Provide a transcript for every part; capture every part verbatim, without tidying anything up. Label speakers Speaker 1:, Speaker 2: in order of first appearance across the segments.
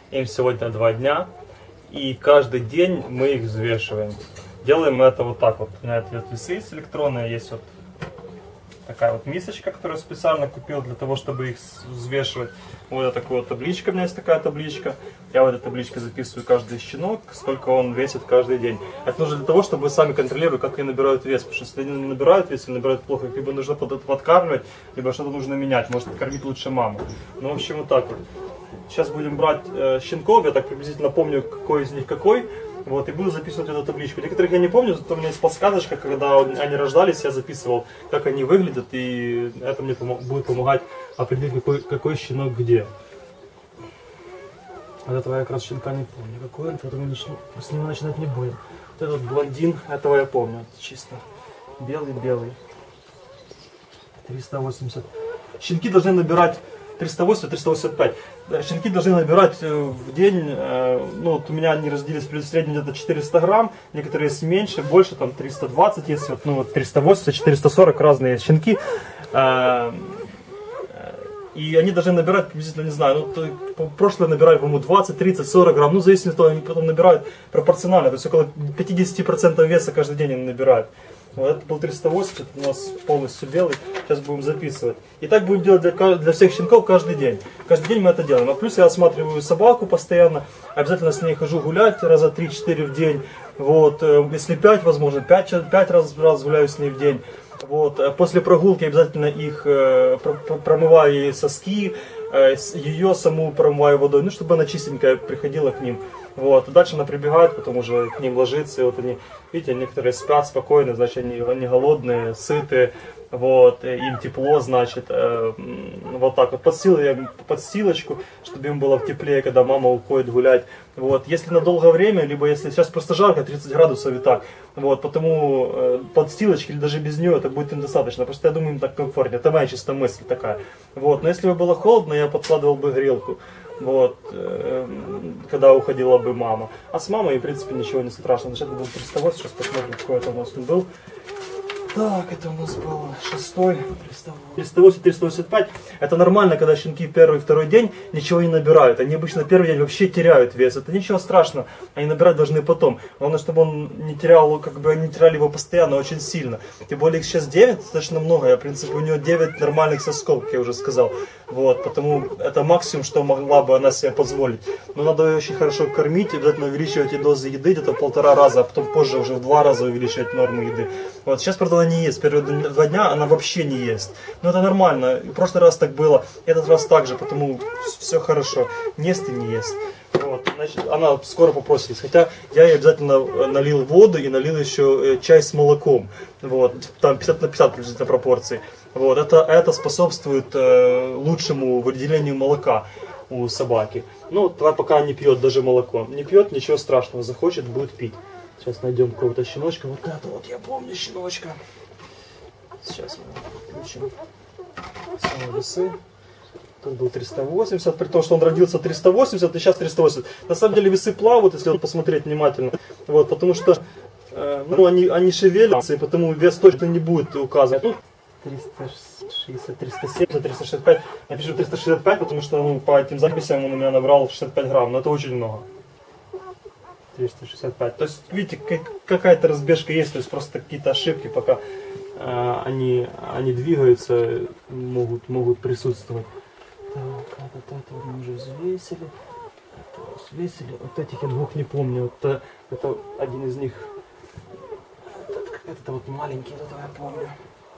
Speaker 1: Им сегодня два дня. И каждый день мы их взвешиваем. Делаем мы это вот так вот. У меня вот весы есть электронные, есть вот такая вот мисочка, которую я специально купил для того, чтобы их взвешивать. Вот такая вот табличка, у меня есть такая табличка. Я в этой табличке записываю каждый щенок, сколько он весит каждый день. Это нужно для того, чтобы вы сами контролировали, как они набирают вес. Потому что если они набирают вес или набирают плохо, их либо нужно подкармливать, либо что-то нужно менять. Может кормить лучше маму. Ну, в общем, вот так вот. Сейчас будем брать э, щенков, я так приблизительно помню, какой из них какой. Вот, и буду записывать эту табличку. Некоторых я не помню, зато у меня есть подсказочка, когда они рождались, я записывал, как они выглядят, и это мне пом будет помогать определить, какой, какой щенок где. Вот этого я как раз щенка не помню. Какой он, поэтому начну, с него начинать не будем. Вот этот блондин, этого я помню, чисто белый-белый. триста восемьдесят. Щенки должны набирать триста восемьдесят — триста восемьдесят пять. Щенки должны набирать в день, ну вот у меня они родились в среднем где-то четыреста грамм, некоторые есть меньше, больше, там триста двадцать есть, вот, ну вот триста восемьдесят — четыреста сорок разные щенки. И они должны набирать приблизительно, не знаю, ну, прошлое набирали, по-моему, двадцать, тридцать, сорок грамм, ну, зависит от того, они потом набирают пропорционально, то есть около пятьдесят процентов веса каждый день они набирают. Вот это был триста восемьдесят, у нас полностью белый, сейчас будем записывать. И так будем делать для, для всех щенков каждый день. Каждый день мы это делаем. А плюс я осматриваю собаку постоянно, обязательно с ней хожу гулять раза три-четыре в день. Вот, если пять, возможно, пять раз, раз гуляю с ней в день. Вот, после прогулки обязательно их э, промываю ей соски, э, ее саму промываю водой, ну, чтобы она чистенькая приходила к ним. Вот, дальше она прибегает, потом уже к ним ложится, и вот они, видите, некоторые спят спокойно, значит, они, они голодные, сытые, вот, им тепло, значит, э, вот так вот, подстилаю подстилочку, чтобы им было теплее, когда мама уходит гулять, вот, если на долгое время, либо если сейчас просто жарко, тридцать градусов и так, вот, потому э, подстилочки или даже без нее это будет им достаточно, просто я думаю, им так комфортнее, это моя чисто мысль такая, вот, но если бы было холодно, я подкладывал бы грелку. Вот, э, когда уходила бы мама. А с мамой, в принципе, ничего не страшно. Значит, это был триста восемьдесят, сейчас посмотрим, какой это у нас он был. Так, это у нас был шестой, триста восемьдесят — триста восемьдесят пять. Это нормально, когда щенки первый, второй день ничего не набирают. Они обычно первый день вообще теряют вес. Это ничего страшного. Они набирать должны потом. Главное, чтобы он не терял, как бы они теряли его постоянно, очень сильно. Тем более их сейчас девять, достаточно много. Я, в принципе, у него девять нормальных сосков, как я уже сказал. Вот, потому это максимум, что могла бы она себе позволить. Но надо ее очень хорошо кормить, обязательно увеличивать и дозы еды где-то в полтора раза, а потом позже уже в два раза увеличивать норму еды. Вот, сейчас, правда, она не ест. Первые два дня она вообще не ест. Но это нормально. В прошлый раз так было, этот раз так же, потому все хорошо. Не ест и не ест. Вот, значит, она скоро попросилась. Хотя я ей обязательно налил воду и налил еще чай с молоком. Вот, там пятьдесят на пятьдесят приблизительно пропорции. Вот, это, это способствует э, лучшему выделению молока у собаки. Ну, пока не пьет даже молоко. Не пьет, ничего страшного. Захочет, будет пить. Сейчас найдем какого-то щеночка. Вот это вот, я помню щеночка. Сейчас мы включим самые весы. Тут был триста восемьдесят, при том, что он родился триста восемьдесят, и сейчас триста восемьдесят. На самом деле весы плавают, если вот посмотреть внимательно. Вот, потому что э, ну, они, они шевелятся, и потому вес точно не будет указан. Тут триста шестьдесят, триста семьдесят, триста шестьдесят пять. Я пишу триста шестьдесят пять, потому что ну, по этим записям он у меня набрал шестьдесят пять грамм, но это очень много. триста шестьдесят пять. То есть, видите, какая-то разбежка есть, то есть просто какие-то ошибки, пока э, они, они двигаются, могут, могут присутствовать. Так, это, это мы уже взвесили. Это взвесили. Вот этих я двух не помню. Вот, это один из них. Этот, это вот маленький, этого я помню.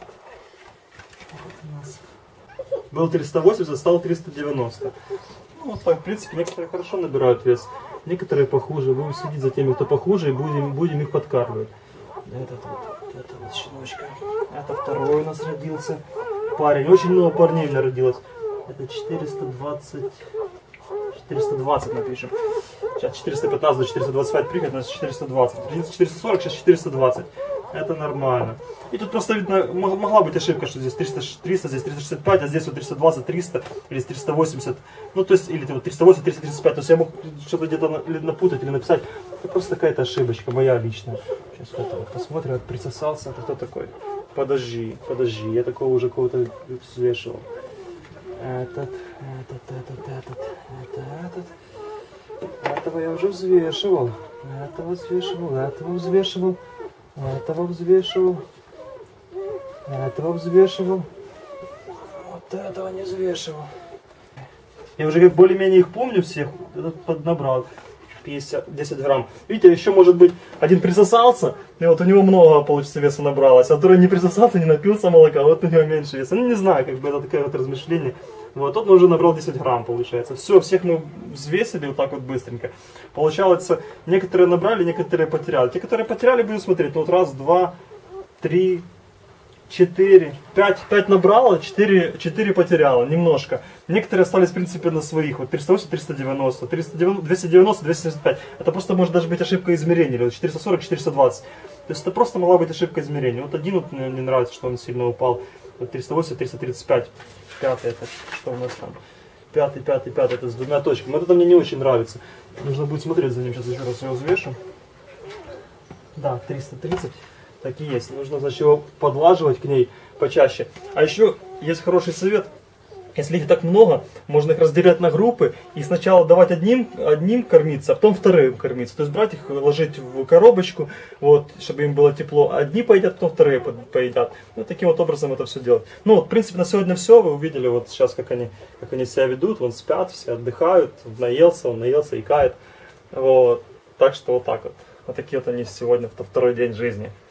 Speaker 1: Вот у нас был триста восемьдесят, стал триста девяносто. Ну, вот так, в принципе, некоторые хорошо набирают вес, некоторые похуже. Будем следить за теми, кто похуже, и будем, будем их подкармливать. Этот вот, это вот щеночка. Это второй у нас родился парень. Очень много парней у меня родилось. Это четыреста двадцать, четыреста двадцать напишем. Сейчас четыреста пятнадцать до четыреста двадцать пять прыгает, у нас четыреста двадцать. четыреста сорок, сейчас четыреста двадцать. Это нормально. И тут просто видно, могла быть ошибка, что здесь триста, триста, здесь триста шестьдесят пять, а здесь вот триста двадцать, триста, или триста восемьдесят. Ну, то есть, или вот триста восемьдесят, триста тридцать пять. То есть я мог что-то где-то напутать или написать. Это просто какая-то ошибочка, моя личная. Сейчас вот это вот посмотрим, как присосался. Это кто такой? Подожди, подожди, я такого уже кого-то взвешивал. Этот, этот, этот, этот, это этот.
Speaker 2: этого я уже взвешивал. Этого взвешивал, этого взвешивал, этого взвешивал, этого взвешивал. Вот этого не взвешивал. Я уже как более-менее их помню всех, поднабрал. пятьдесят, десять грамм. Видите, еще может быть один присосался, и вот у него много, получится, веса набралось, а второй не присосался, не напился молока, вот у него меньше веса. Ну не знаю, как бы это такое вот размышление. Вот, тот уже набрал десять грамм, получается. Все, всех мы взвесили вот так вот быстренько. Получается, некоторые набрали, некоторые потеряли. Те, которые потеряли, будем смотреть, ну вот раз, два, три, четыре, пять, пять набрало, четыре, четыре потеряло, немножко. Некоторые остались, в принципе, на своих. Вот триста восемь, триста девяносто, триста девяносто, двести девяносто, двести семьдесят пять. Это просто может даже быть ошибка измерения, или вот четыреста сорок, четыреста двадцать. То есть это просто могла быть ошибка измерения. Вот один вот мне не нравится, что он сильно упал. Вот триста восемь, триста тридцать пять. Пятый это, что у нас там? Пятый, пятый, пятый, это с двумя точками. Вот это мне не очень нравится. Нужно будет смотреть за ним, сейчас еще раз его взвешу. Да, триста тридцать. Так и есть. Нужно, значит, его подлаживать к ней почаще. А еще есть хороший совет. Если их так много, можно их разделять на группы и сначала давать одним, одним кормиться, а потом вторым кормиться. То есть брать их, ложить в коробочку, вот, чтобы им было тепло. Одни поедят, потом вторые поедят. Ну, таким вот образом это все делать. Ну, вот, в принципе, на сегодня все. Вы увидели вот сейчас, как они, как они себя ведут. Вон спят, все отдыхают. Наелся, он наелся, икает. Вот. Так что вот так вот. Вот такие вот они сегодня, второй день жизни.